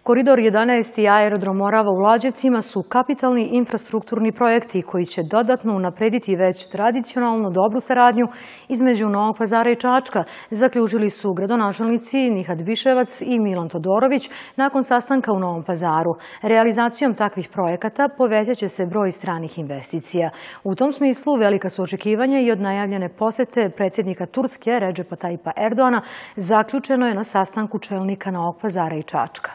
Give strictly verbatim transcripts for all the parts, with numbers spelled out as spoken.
Koridor jedanaest i aerodrom Morava u Lađevcima su kapitalni infrastrukturni projekti koji će dodatno unaprediti već tradicionalno dobru saradnju između Novog Pazara i Čačka, zaključili su gradonačelnici Nihat Biševac i Milan Todorović nakon sastanka u Novom Pazaru. Realizacijom takvih projekata povećaće se broj stranih investicija. U tom smislu velika su očekivanja i od najavljene posete predsjednika Turske Redžepa Tajipa Erdoana, zaključeno je na sastanku čelnika Novog Pazara i Čačka.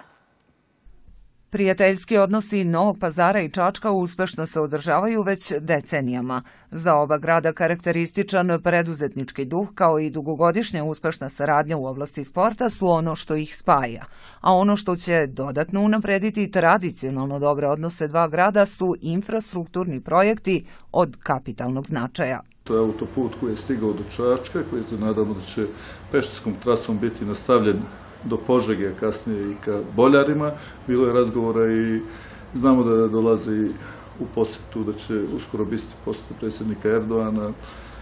Prijateljski odnosi Novog Pazara i Čačka uspešno se održavaju već decenijama. Za oba grada karakterističan preduzetnički duh kao i dugogodišnja uspešna saradnja u oblasti sporta su ono što ih spaja. A ono što će dodatno unaprediti tradicionalno dobre odnose dva grada su infrastrukturni projekti od kapitalnog značaja. To je autoput koji je stigao do Čačka, koji se nadamo da će pešačkom trasom biti nastavljen do Požege, a kasnije i ka Boljarima. Bilo je razgovora i znamo da dolazi u posjetu, da će uskoro biti posjet predsjednika Erdoana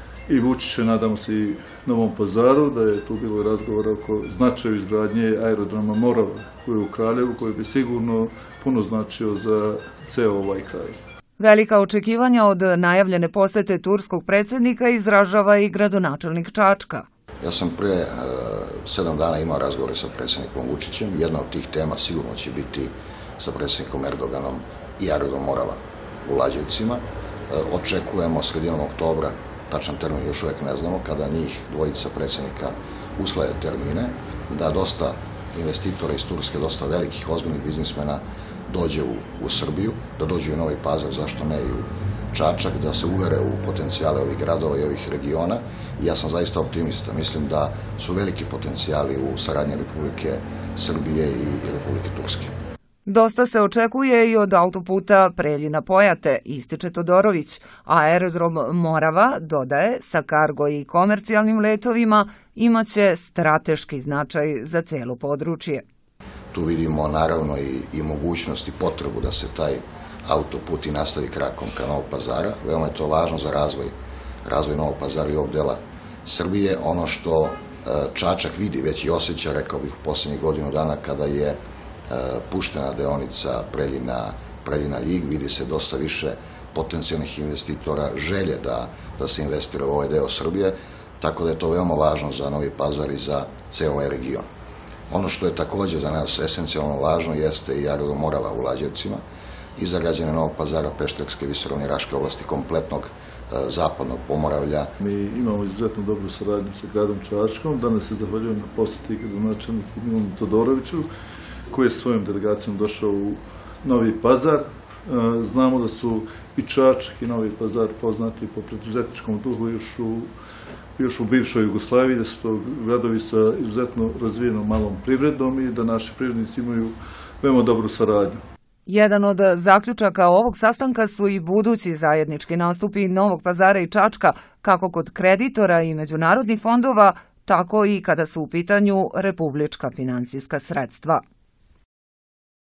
i Vučića, nadamo se i Novom Pazaru, da je tu bilo razgovora oko značaju izgradnje aerodroma Morava koji je u Kraljevu, koji bi sigurno puno značio za ceo ovaj kraj. Velika očekivanja od najavljene posete turskog predsjednika izražava i gradonačelnik Čačka. Ja sam prije sedam dana imao razgovore sa predsjednikom Vučićem. Jedna od tih tema sigurno će biti sa predsjednikom Erdoganom i aerodrom Morava u Lađevcima. Očekujemo sredinom oktobra, tačan termin još uvijek ne znamo, kada njih dvojica predsjednika usklade termine, da dosta investitora iz Turske, dosta velikih, ozbiljnih biznismena dođe u, u Srbiju, da dođe u Novi Pazar, zašto ne i u Čačak, da se uvere u potencijale ovih gradova i ovih regiona. I ja sam zaista optimista. Mislim da su veliki potencijali u saradnji Republike Srbije i Republike Turske. Dosta se očekuje i od autoputa Preljina-Pojate, ističe Todorović, a aerodrom Morava, dodaje, sa kargo i komercijalnim letovima imaće strateški značaj za cijelo područje. Tu vidimo naravno i, i mogućnost i potrebu da se taj autoput i nastavi krakom ka Novog Pazara. Veoma je to važno za razvoj, razvoj Novog Pazara i ovog dela Srbije. Ono što Čačak vidi, već i osjeća, rekao bih, u posljednjih godinu dana kada je puštena deonica Preljina, Preljina-Ljig, vidi se dosta više potencijalnih investitora, želje da, da se investira u ovaj deo Srbije, tako da je to veoma važno za Novi Pazar i za ceo ovaj region. Ono što je također za nas esencijalno važno jeste i aerodrom Morava u Lađevcima i za građane Novog Pazara, Pešterske, Visoravne i Raške oblasti, kompletnog e, zapadnog Pomoravlja. Mi imamo izuzetno dobru saradnju sa gradom Čačkom. Danas se zahvaljujem na posjeti gradonačelniku Milanu Todoroviću, koji je svojom delegacijom došao u Novi Pazar. E, znamo da su i Čačak i Novi Pazar poznati po preduzetničkom duhu još u još u bivšoj Jugoslaviji, da su to gradovi sa izuzetno razvijenom malom privredom i da naši privrednici imaju veoma dobru saradnju. Jedan od zaključaka ovog sastanka su i budući zajednički nastupi Novog Pazara i Čačka, kako kod kreditora i međunarodnih fondova, tako i kada su u pitanju republička finansijska sredstva.